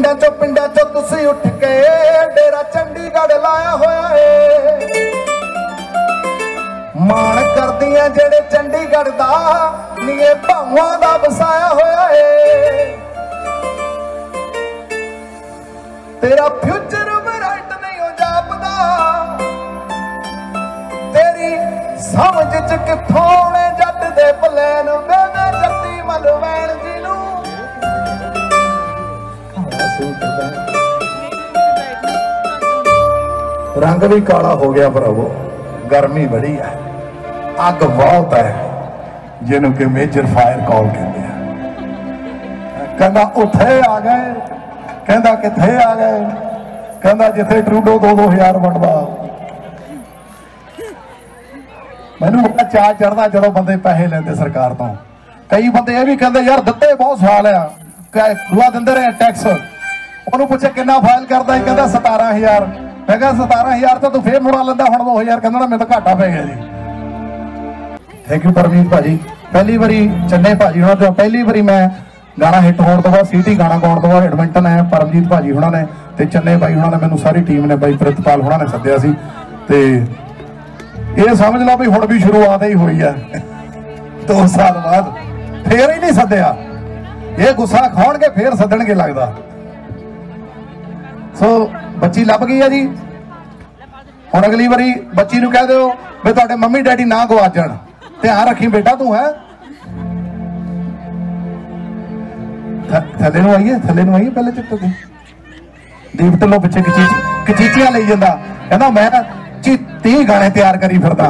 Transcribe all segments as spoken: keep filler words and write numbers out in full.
पिंडा चो पिंडा चो तुसी उठ के डेरा चंडीगढ़ लाया होया है। मान करदियां जेड़े चंडीगढ़ दा नीए भावां दा वसाया होया है। तेरा फ्यूचर ब्राइट नहीं हो जापदा, तेरी समझ च किथों ने जट दे प्लान वे मैं जट्टी मलवैन जी नूं रंग भी काला हो गया भरावो, गर्मी बड़ी है, अग बहुत है जिन्हों के मेजर फायर कॉल कहते हैं। कहना उथे आ गए, कहना किथे आ गए, कहना जिथे ट्रूडो दो दो हजार वंडदा। मैनू बड़ा चाह चढ़दा जो बंदे पैसे लेंदे सरकार तो। कई बंदे ये भी कहते यार दिते बहुत सवाल आ, दुआ दिंदे रहे टैक्स। उन्होंने पूछे कितना फाइल करता, कहता सतारा हजार। मैं कहा सतारा हजार तो तू फिर मुड़ा लेंदा, हुण दो हजार कहना ना, मैं तो घाटा पै गया जी। थैंक यू परमीत भाजी। पहली बारी चन्ने भाजी होना तो पहली बारी मैं गाना हिट होने तो बाद सीटी गाना गाने तो बाद एडमिंटन है परमजीत भाजी होना ने ते चन्ने भाई होना ने मैनू सारी टीम ने भाई प्रितपाल होना ने सद्दिया सी। ते ये समझ लो भी हुण भी शुरुआत ही हुई है दो साल बाद, फिर ही नहीं सद्दिया। ये गुस्सा खाणगे फिर सद्दणगे लगदा। सो बच्ची लभ गई है जी। हुण अगली बारी बच्ची नूं कह दिओ भी तुहाडे मम्मी डैडी ना गवाचण, ध्यान रखी बेटा तू है। थले नूं आइए, थले नूं आइए पहले चिट्टे ते दीप ढिल्लों पिछे कचीचियां लई जांदा, कहंदा मैं तीह गाने तैयार करी फिरदा।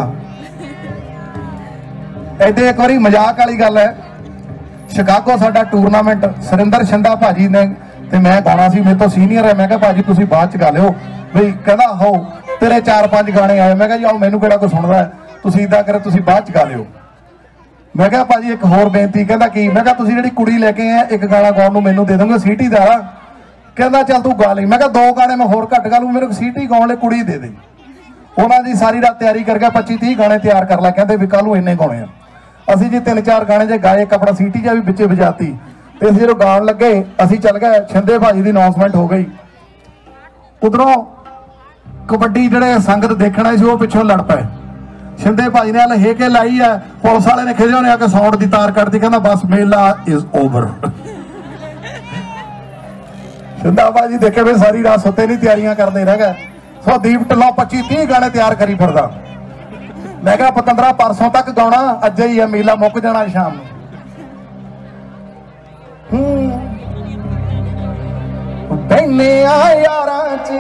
इहदे एक बारी मजाक वाली गल है, शिकागो साडा टूरनामेंट सुरिंदर शिंदा भाजी ने ते मैं गाना सी, मेरे तो सीनियर है। मैं कहा भाजी तुसी बाद च गा लिओ बई, कहंदा हो तेरे चार पांच गाने आए। मैं कहा जी आओ मैनू किहड़ा कोई सुणदा है, तुसी इदां करे तुसी बाद च गा लिओ। मैं कहा भाजी एक होर बेनती, कहंदा की। मैं कहा तुसी जिहड़ी कुड़ी लेके आए एक गाना गाउण नूं मैनू दे दोगे सीटी दा, कहंदा चल तू गा लई। मैं कहा दो गाने मैं होर घट गा लूं, मेरे को सीटी गाउण लई कुड़ी दे दे। उन्हां दी सारी रात तैयारी करके पच्ची तीह गाने तैयार कर लै, कहंदे भी कल नूं इन्ने गाउणे आ। असीं जी तीन चार गाने जे गाए, कपड़ा सीटी जा भी विचे वजाती ते असीं जदों गाउण लगे असीं चल गए, शिंदे भाजी दी अनाउंसमेंट हो गई। उधरों कबड्डी जिहड़े संगत देखण आए सी वो पिछों लड़ पए। शिंदे भाजी ने हल हेके लाई है, पुलिस वाले ने खिजे ने आके साउंड की तार कटती, कहना बस मेला इज ओवर। शिंदा भाजी देखे भी सारी रात सुते नहीं, तैयारियां करते रह गए। सो दीप ढिल्लों पच्ची तीह गाने तैयार करी फिरदा। मैं कहा पतंदरा परसों तक गाउणा, अज ही है मेला मुक जाना शाम बहने यारां च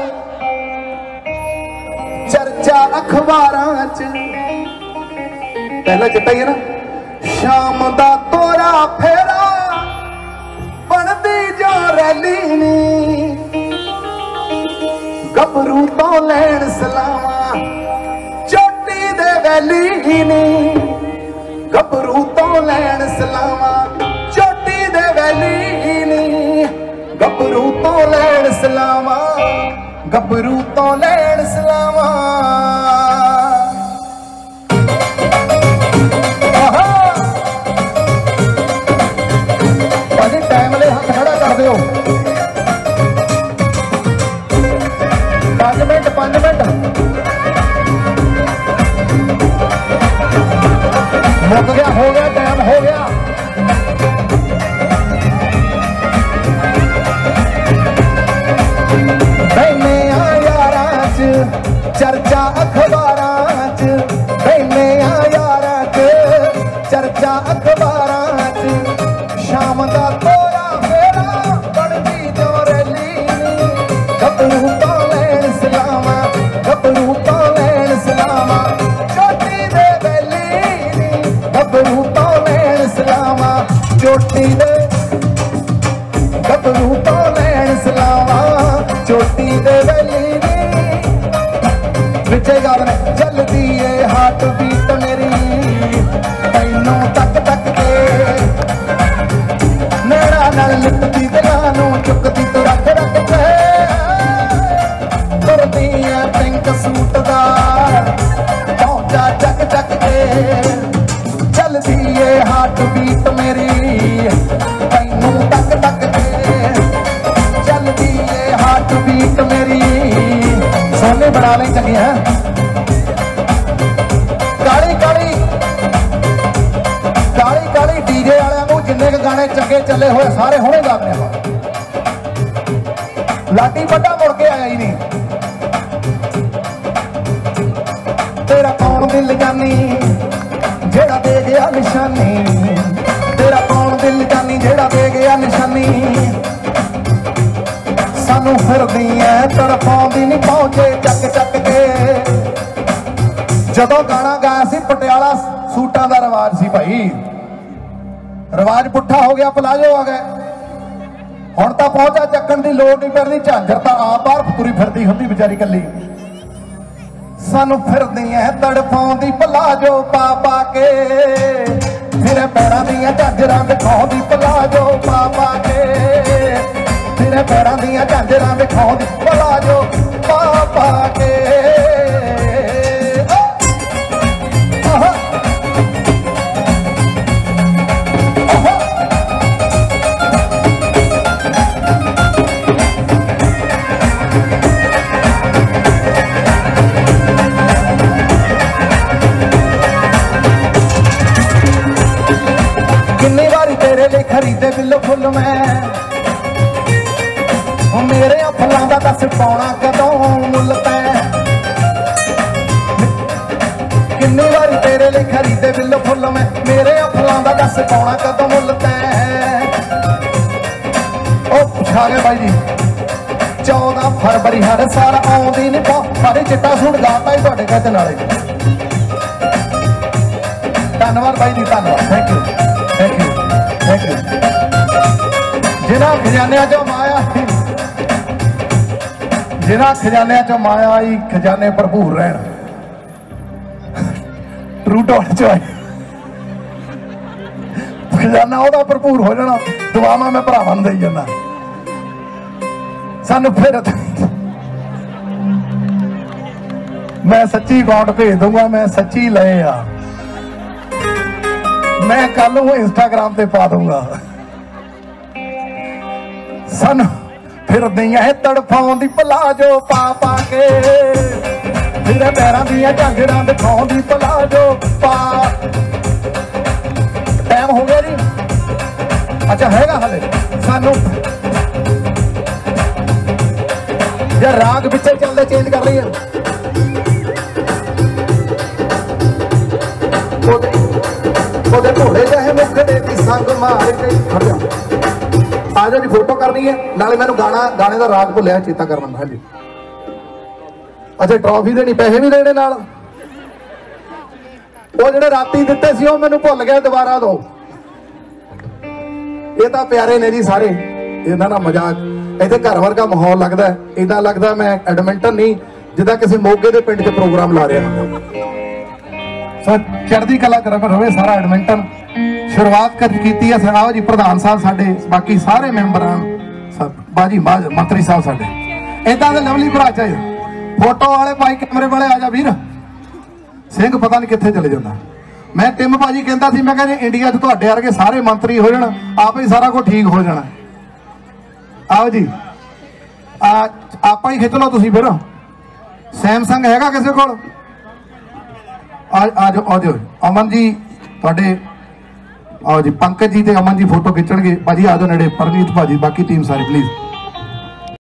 चर्चा अखबारां च। पहला चिट्टा ही है ना, शाम दा तोरा फेरा बनदी जो रैली नी, गभरू तो लैण सलावा चोटी दे वैली नी, गभरू तो लैण सलावा चोटी दे वैली नी, गभरू तो लैण सलावा गभरू तो लैण सलावा। भाजी टाइम ले हाथ खड़ा कर दिओ, पांच मिनट पांच मिनट मुक गया, हो गया टाइम हो गया। बहने यारां च चर्चा अखबारां च, बहने यारां च चर्चा अखबारां च। शाम दा तोरा फेरा बनदी जो रैली नी, गभरू तो लैण सलावा गभरू तो लैण सलावा चोटी दे वैली नी, गभरू तो लैण सलावा चोटी दे, गभरू तो लैण सलावा चोटी दे वैली नी। विचे गल चलदी ए हार्ट बीट मेरी, तैनूं तक तक के नैणा नाल लिपदी दिलां नूं चुकदी तू रख रख के, तुरदी ऐ पिंक सूट दा पहुंचा चक चक के। चलदी ए हार्ट बीट मेरी, तैनूं तक तक के चलदी नहीं बना ली चंगी है काली काली काली काली डीजे वाले जिन्ने के गाने चंगे चले हुए सारे हुणे गाने लाटी बड़ा मुड़ के आया ही नहीं तेरा कौन दिल जानी जेड़ा दे गया निशानी तेरा कौन दिल जानी जेड़ा दे गया निशानी सानू फिरदी है तड़पाउंदी नहीं पहुंचे चक चक के जदों गाना गाया सी पटियाला सूटां दा रिवाज सी भाई रिवाज पुट्ठा हो गया पलाजो आ गए हुण तां पहुंचा चक्कण दी लोड़ नहीं पैंदी झांझर तां आप बाहर तुरी फिरदी हुंदी बेचारी कल्ली सानू फिरदी है तड़पाउंदी पलाजो पा पा के फिर पैरां दियां झांझरां दिखाउंदी पलाजो पा पा के फिर पैरां दियां झांझरां दिखाउंदी पलाजो पा पा के किन्नी बारी तेरे लिए खरीदे बिल्लो फुल मैं मेरे फलों का दस पाउना कदों मुल तै किन्नी बारी तेरे लिए खरीदे बिल्लो फुल मैं मेरे फलों का दस पाउना कदों मुल तै ओ पुछा गए भाई जी चौदह फरवरी हर साल आउंदी नहीं पा सारे चिट्टा सूट गाता ही तुहाडे कहते नाले धन्यवाद भाई जी धन्यवाद thank you thank you thank you जिन्हां खजानिया चो माया जिन्हां खजानिया चो माया आई खजाने भरपूर रहन ट्रू टॉक चो खजाना ओहदा भरपूर हो जाना दुआवां मैं भरावां नूं देई जाना सानू फिर मैं सच्ची अकाउंट भेज दूंगा मैं सच्ची लए आ मैं कल वो इंस्टाग्राम पे पा दूंगा सन फिर दियां है तड़फाउंदी पलाजो पा पा के फिर पैरां दियां झांझरां दिखाउंदी पलाजो पा टाइम हो गया जी अच्छा हैगा हले सानू या राग पिछे चलते चेंज कर रही है ਉਹਦੇ ਘੋੜੇ ਜਿਹੇ ਮੁਖੜੇ ਦੀ ਸੰਗ ਮਾਰ ਕੇ ਖੜ ਜਾ ਆ ਜਾ ਜੀ ਫੋਟੋ ਕਰਨੀ ਹੈ ਨਾਲੇ ਮੈਨੂੰ ਗਾਣਾ ਗਾਣੇ ਦਾ ਰਾਗ ਭੁੱਲਿਆ ਚੇਤਾ ਕਰਨਾ ਹਾਂਜੀ ਅੱਛਾ ਟਰਾਫੀ ਦੇਣੀ ਪੈਸੇ ਵੀ ਦੇਣੇ ਨਾਲ ਉਹ ਜਿਹੜੇ ਰਾਤੀ ਦਿੱਤੇ ਸੀ ਉਹ ਮੈਨੂੰ ਭੁੱਲ ਗਿਆ ਦੁਬਾਰਾ ਦੋ ਇਹ ਤਾਂ ਪਿਆਰੇ ਨੇ ਜੀ ਸਾਰੇ ਇਹਨਾਂ ਦਾ ਮਜ਼ਾਕ ਇੱਥੇ ਘਰ ਵਰਗਾ ਮਾਹੌਲ ਲੱਗਦਾ ਇਦਾਂ ਲੱਗਦਾ ਮੈਂ ਐਡਮਿੰਟਨ ਨਹੀਂ ਜਿੱਦਾਂ ਕਿਸੇ ਮੋਗੇ ਦੇ ਪਿੰਡ 'ਚ ਪ੍ਰੋਗਰਾਮ ਲਾ ਰਿਹਾ ਹਾਂ चढ़ती कला तरफ रहे सारा एडमिंटन शुरुआत कर की है आओ जी प्रधान साहब साडे बाकी सारे मैंबरान बाजी मंत्री साहब साडे इदा के लवली भरा चाहिए फोटो वाले भाई कैमरे वाले आ जा वीर सिंह पता नहीं कितने चले जाता मैं टिम भाजी कहता सी मैं कहते इंडिया च तुहाडे वर्गे सारे मंत्री हो जाण आप ही सारा कुछ ठीक हो जाना आओ जी आप ही खिच लो तुसीं फिर सैमसंग हैगा किसी कोल आ जाओ आ जाओ अमन जी थोड़े आओ जी पंकज जी ते अमन जी फोटो खिंचणगे भाजी आ जाओ नेड़े परनीत भाजी बाकी टीम सारी प्लीज